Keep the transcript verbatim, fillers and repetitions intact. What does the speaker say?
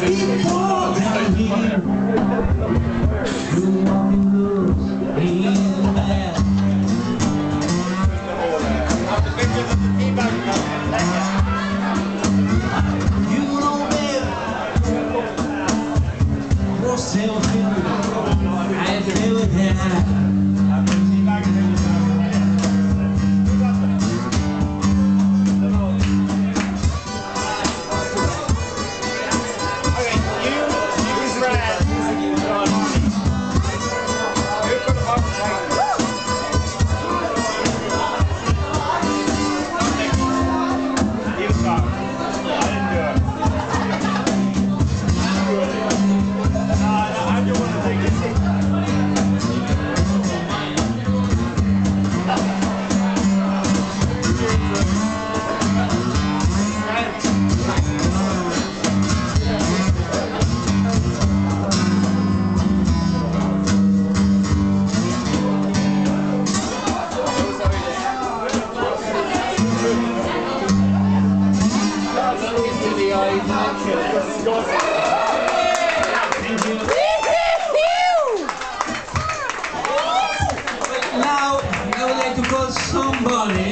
Before down here, you want me loose in the back. You know better. Yourself in I feel it now. Now, I would like to call somebody